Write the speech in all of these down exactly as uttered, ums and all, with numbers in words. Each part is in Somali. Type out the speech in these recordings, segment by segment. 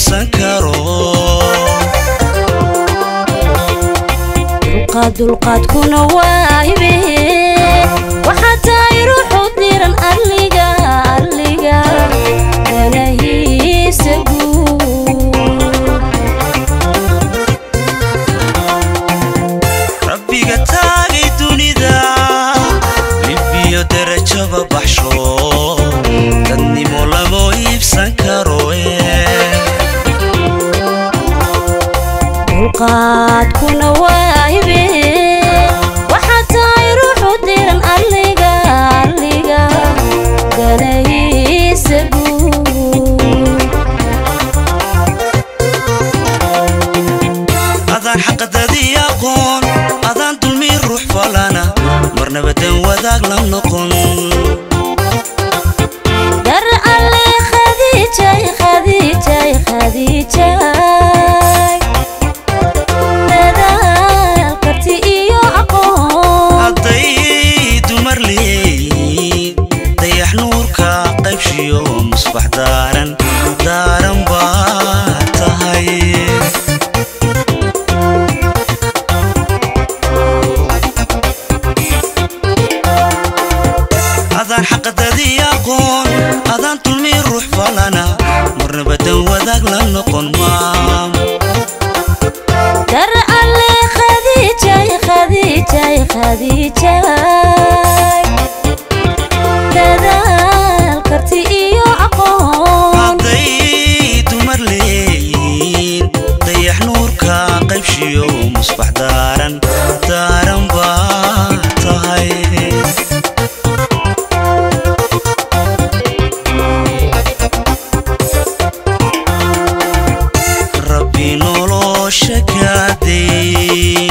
iibsan karo dulqaad dulqaadkuna waa hibe waxaa ruuxu diran arliga arliga danahiisa guud rabbiga taagay dunida libiyo darajaba baxsho dadnimo lama iibsan karo dulqaadkuna waa hibe waxaa ruuxu diran arliga arliga danahiisa guud adaan xaqadadii aqoon adaan dulmi ruux falana marnaba dan wadaag la noqon dar alle khadiijay khadiijay khadiijay مصباح دارن دارن باتهاي أذان حق دادي يقون أذان تلمي روح فلنا مرنا بدن وذاك لنقون مام در علي خديجة خديجة خديجة مصباح دارن دارن باتهاي ربي نولو شكادي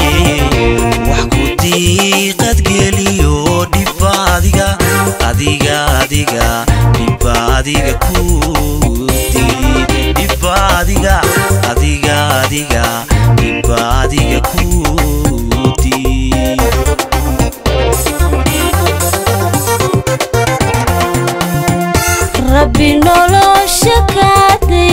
وحكودي قد قليو ديبا ديغا ديغا ديغا ديبا ديغا كودي ديبا ديغا ديغا ديغا adiga kudi rabbi nolosha kaadi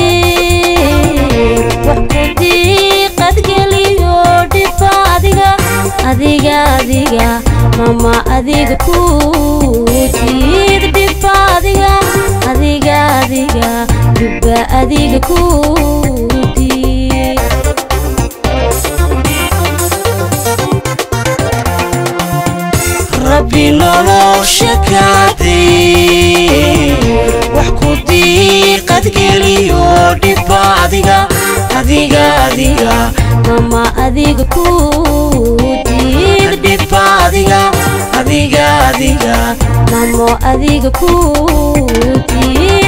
waxkudi qad geliyo dhifa adiga adiga adiga mama adiga kudi dhifa adiga adiga adiga dhiba adiga kudi ربي nolosha kaadi waxkudi qad geliyo dhiba adiga adiga adiga mama adiga kudi dhiba adiga adiga adiga mama adiga kudi